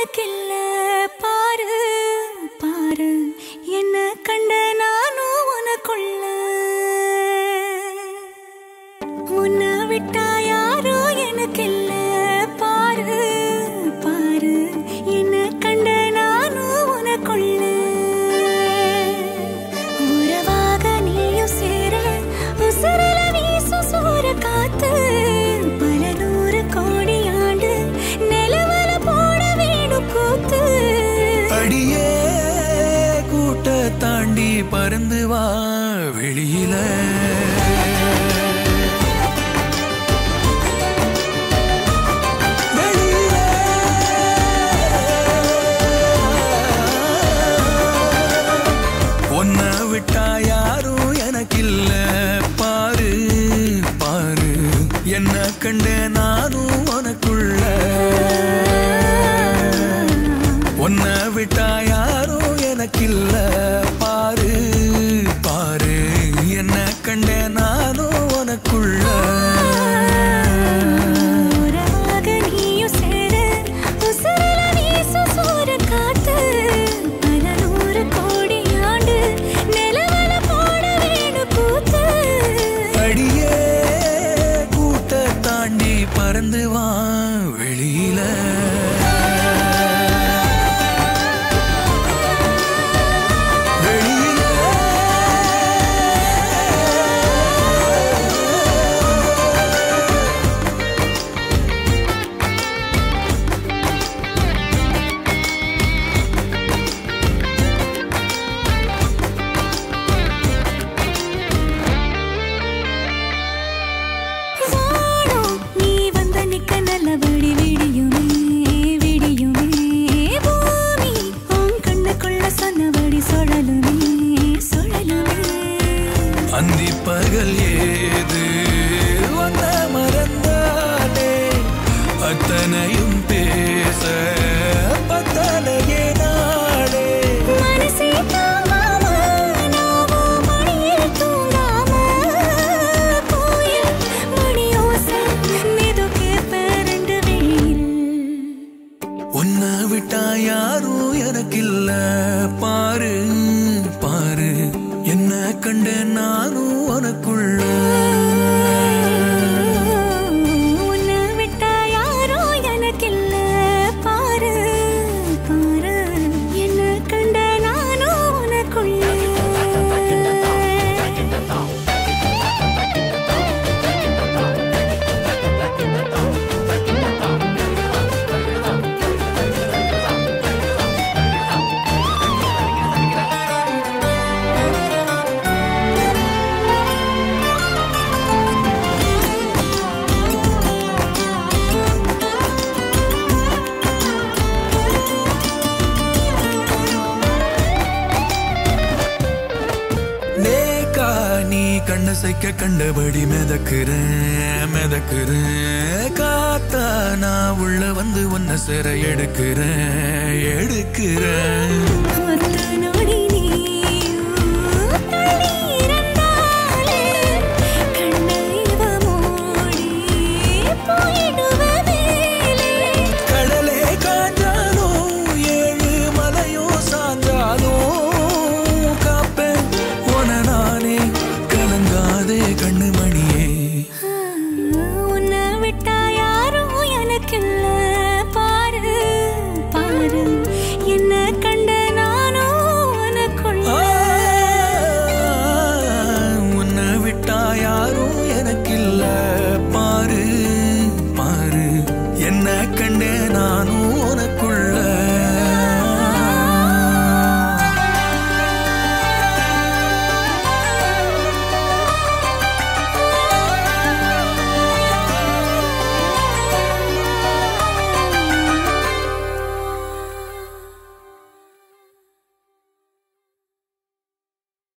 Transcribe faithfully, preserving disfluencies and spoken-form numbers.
எனக்கு இல்ல பாரு பாரு என்ன கண்ட நானும் உனக்குள்ள உன்னை விட்டா யாரோ எனக்கு இல்ல பாரு பாரு என்ன கண்ட நானும் உனக்குள்ள உறவாக நீயும் சேர உசரல வீசும் சூற காத்து பல நூறு கோடி ஆண்டு நிலவல போட வேணும் கூத்து அடியே கூட்ட தாண்டி பறந்து வா வெளியில உன்னை விட்டா யாரும் எனக்கு இல்ல பாரு பாரு என்ன கண்ட நானும் உனக்குள்ள உன்னை விட்டா யாரும் எனக்கு இல்ல பாரு பாரு என்ன கண்ட நானும் உனக்குள்ள பறந்து வா வெளியில அந்தி பகல் ஏது வந்த மறந்தானே அத்தனையும் பேச பத்தனையே நாடே மனசே தாங்காம நாவும் மணியில் தூங்காம கோயில் மணியோசை மெதுக்கே பரண்டு வெளியில் உன்னை விட்டா யாரும் எனக்கு இல்ல பாரு பாரு என்ன கண்ட நானும் உனக்குள்ள உன்னை விட்டா யாரோ எனக்கு இல்ல பாரு பாரு என்ன கண்ட நானும் உனக்குள்ள நீ கண்ண சைக்க கண்டபடி மிதக்குறேன் மிதக்குறேன் காத்தா நான் உள்ள வந்து உன்னை சிற எடுக்கிறேன் எடுக்கிறேன்